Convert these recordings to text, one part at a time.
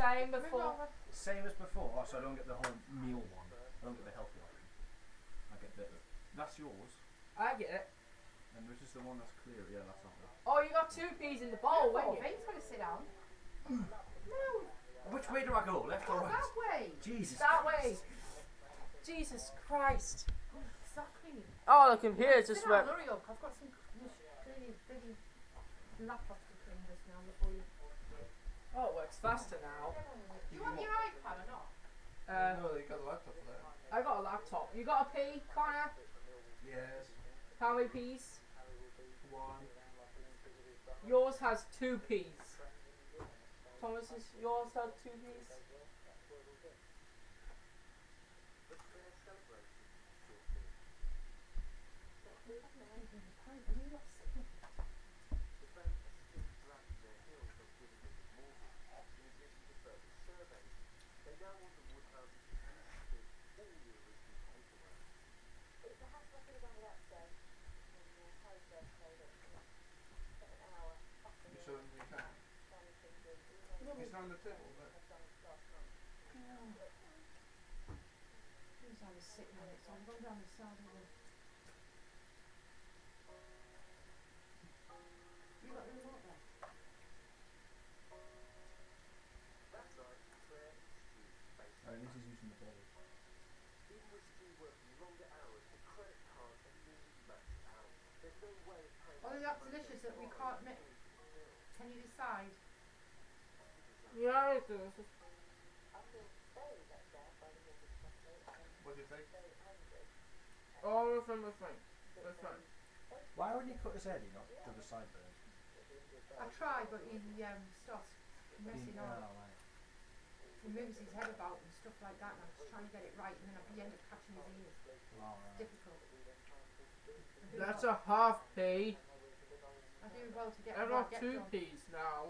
same before. Same as before, so I don't get the whole meal one. I don't get the healthy option. I get the. That's yours. I get it. And this is the one that's clear. Yeah, that's not it. Oh, you got 2 peas in the bowl, Oh, didn't you? Vince, want to sit down? No, Which way do I go? Left or right? that way. Jesus. That Christ. way. Jesus Christ. Exactly. Oh, the computer just Sit down, went. hurry up. I've got some clearly big laptop to clean this now before you. Oh, it works faster now. Do you want your iPad or not? No, you got the laptop for that. I got a laptop. You got a pea, Connor? Yes. How many peas? 1. Yours has 2 peas. Thomas's, yours has 2 peas. You showing me can? It's on the table, but Who's I was sitting on it, so I'm going down the side of the. You got the remote there? Alright, this is using the bowl. Oh, that's delicious that we can't make. Can you decide? Yeah, it is. what do you think? All of them are fine. They're fine. Why wouldn't you cut his head? You not do the sideburns. I tried, but he starts messing on. Right. He moves his head about and stuff like that, and I'm just trying to get it right, and then he end up catching his ears. It's difficult. That's a half pea. I do well to get. I've right, got get 2 done. peas now.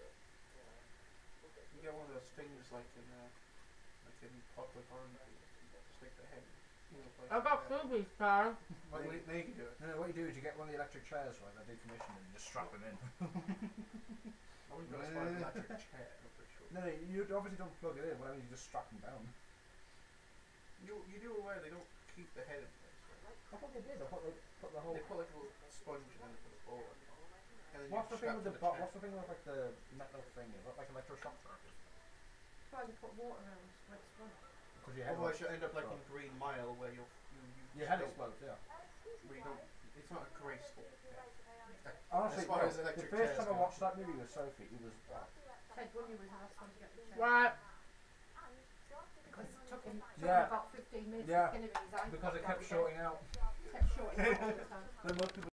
You get one of those things like in Clockwork Orange. Stick the head. I've got 2 peas, pal. Well, you can do it. No, what you do is you get one of the electric chairs, right? They're decommissioned, and you just strap them in. I wouldn't go as far as an electric chair, I'm pretty sure. No, you obviously don't plug it in. Whatever, you just strap them down. You do aware they don't keep the head in place, right? I thought they did. I thought they put the whole. They put like a little sponge and then they put a bowl in. And then What's the you thing with the chair. what's the thing with like the metal thing? Is that like electroshock therapy? Try to put water around it so it's fun. Because your head. Otherwise you end up like in Green Mile where you Your head don't- explodes. Yeah. where you don't, it's not a graceful death. Honestly, As far as the electric first chairs time I go. watched that movie with Sophie, it was. Ted Bundy was the last one to get the chair. Right. Because it took him Yeah. about 15 minutes Yeah. to kill him in his eye. Because it kept shorting out. Kept shorting out all the time. Then most people